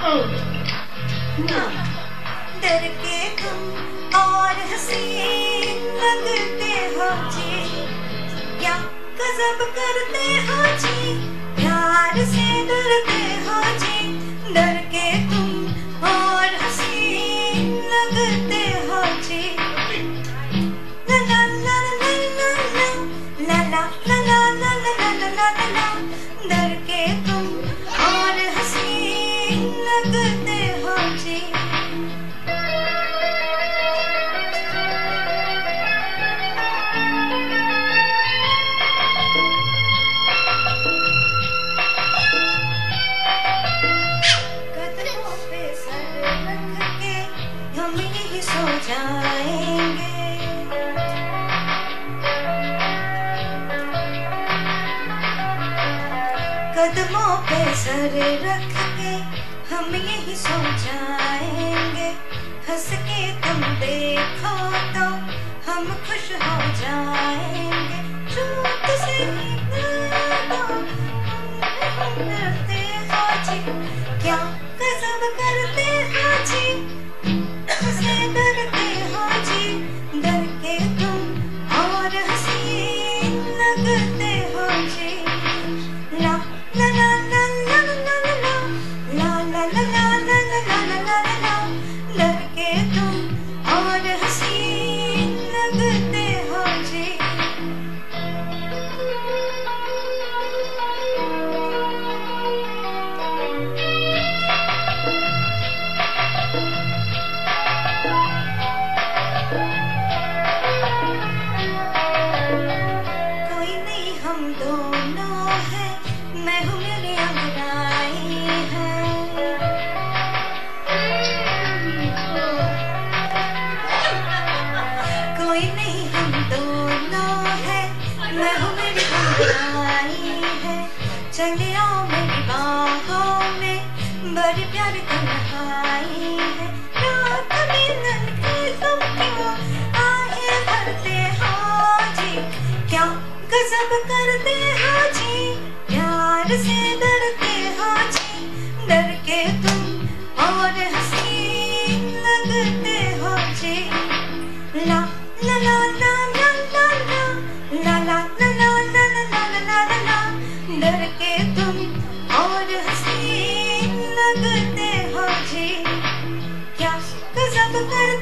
डर के तुम और हसीन लगते हो जी, क्या गजब करते हो जी, प्यार से डरते हो जी। डर के तुम और हसीन लगते हो जी। ला ला ला ला ला ला ला ला ला ला ला ला ला ला। डर के तुम और हसीन लगते हो जी। कदमों पे सर रख के हम यही सो जाएंगे। कदमों पे सर रख के हम यही सो जाएंगे। हंस के तुम देखो तो हम खुश हो जाएंगे। झूठ से ही तो हम डरते हो जी, क्या गजब करते हो जी, से डरते हो जी। डर के तुम और हसीन लगते हो जी। ला ला ला ला ला ला ला ला ला ला ला ला ला ला ला ला। डर के तुम और हसीन लगते हो जी। कोई नहीं हम दोनों हैं, मैं हूँ मेरी अंगड़ाई है। कोई नहीं हम दोनों हैं, मैं हूँ मेरी अंगड़ाई है। चले आओ मेरी बाहों में, बड़ी प्यारी तन्हाई है। रात मिलन की तुम क्यों आहें भरते हो जी, क्या गजब करते हो जी, प्यार से डरते हो जी। डर के तुम और हसीन लगते हो जी। ला ला ला ला ला ला ला ला ला ला ला ला ला ला ला ला। डर के तुम और हसीन लगते हो जी, क्या गजब कर